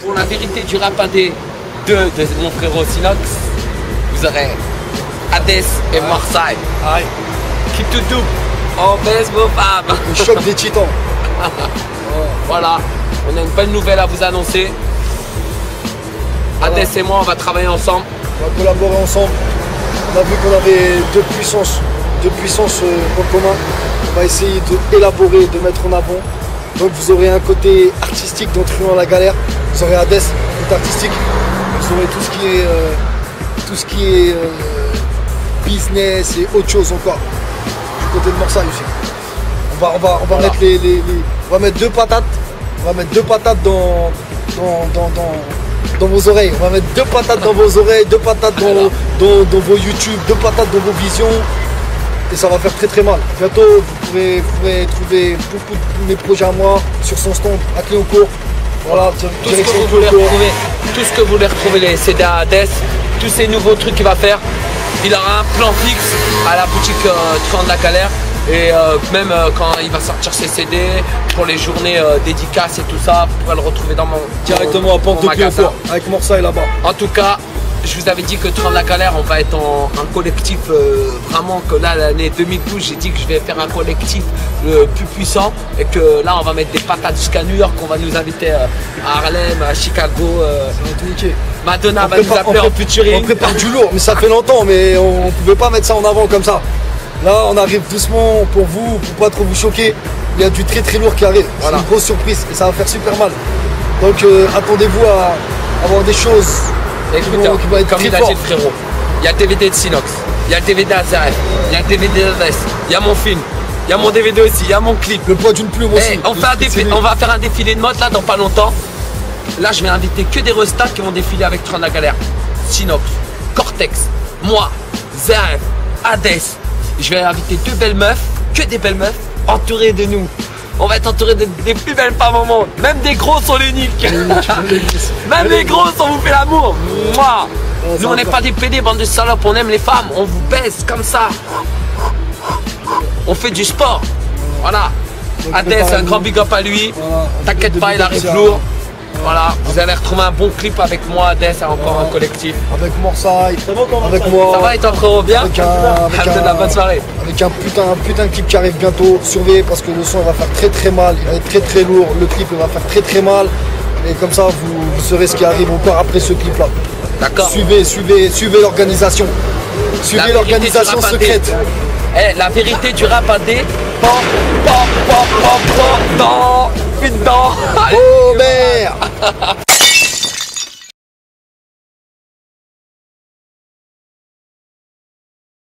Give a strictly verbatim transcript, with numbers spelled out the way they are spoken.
pour la vérité du rap indé de, de mon frérot Sinox, vous aurez Hadès et Marseille. Aïe. Keep to do. On baisse vos femmes. Le choc des titans. Voilà, on a une bonne nouvelle à vous annoncer. Hadès et moi, on va travailler ensemble. On va collaborer ensemble. On a vu qu'on avait deux puissances, deux puissances euh, en commun. On va essayer d'élaborer, de mettre en avant. Donc vous aurez un côté artistique dans Truand la galère. Vous aurez Hadès, côté artistique. Vous aurez tout ce qui est, euh, tout ce qui est euh, business et autre chose encore. Du côté de Marseille aussi. On va, on va, on va, voilà. mettre les, les, les, on va mettre deux patates. On va mettre deux patates dans, dans, dans, dans dans vos oreilles, on va mettre deux patates dans vos oreilles, deux patates dans, dans, dans vos YouTube, deux patates dans vos visions et ça va faire très très mal. Bientôt vous pourrez, vous pourrez trouver beaucoup de mes projets à moi sur son stand à Cléoncourt. Voilà, tout ce, que vous voulez retrouver, tout ce que vous voulez retrouver, les C D à Hadès, tous ces nouveaux trucs qu'il va faire, il aura un plan fixe à la boutique euh, Truand de la galère. Et euh, même euh, quand il va sortir ses C D pour les journées euh, dédicaces et tout ça, vous pourrez le retrouver dans mon directement à Porte de Cléoncourt avec Marseille là-bas. En tout cas, je vous avais dit que Truand de la galère, on va être en, un collectif euh, vraiment que là l'année deux mille douze, j'ai dit que je vais faire un collectif le plus puissant et que là on va mettre des patates jusqu'à New York, on va nous inviter euh, à Harlem, à Chicago. Euh, Madonna on va prépare, nous appeler en featuring. On prépare du lourd, mais ça fait longtemps, mais on ne pouvait pas mettre ça en avant comme ça. Là, on arrive doucement pour vous, pour pas trop vous choquer. Il y a du très très lourd qui arrive. Voilà. C'est une grosse surprise et ça va faire super mal. Donc euh, attendez-vous à avoir des choses. Écoute, qui vont, qui vont être comme il a dit le frérot, il y a le D V D de Sinox, il y a le D V D d'Azaref, il y a le D V D d'Hadès, il y a mon film, il y a mon D V D aussi, il y a mon clip. Le poids d'une plume aussi. Hey, on, fait un défilé, on va faire un défilé de mode là dans pas longtemps. Là, je vais inviter que des restats qui vont défiler avec Truand de la galère. Sinox, Cortex, moi, Zaref, Hadès. Je vais inviter deux belles meufs, que des belles meufs, entourées de nous. On va être entourés de, des plus belles femmes au monde. Même des gros sont l'unique. Même les gros, on vous fait l'amour. Moi. Nous, on n'est pas des pédés, bande de salopes. On aime les femmes. On vous baisse comme ça. On fait du sport. Voilà. Hadès, un grand big up à lui. T'inquiète pas, il arrive lourd. Voilà, vous allez retrouver un bon clip avec moi, Hadès, et encore un collectif. Avec Marseille, avec moi. Ça va, être encore bien? Avec un, avec un, la bonne soirée. Avec un putain, un putain de clip qui arrive bientôt. Surveillez parce que le son il va faire très très mal, il va être très très lourd. Le clip il va faire très très mal. Et comme ça, vous, vous saurez ce qui arrive encore après ce clip là. D'accord. Suivez, suivez, suivez l'organisation. Suivez l'organisation secrète. Eh, la vérité du rap indé. Pan, pan, pan, pan, pan, dans, une dent. Oh merde.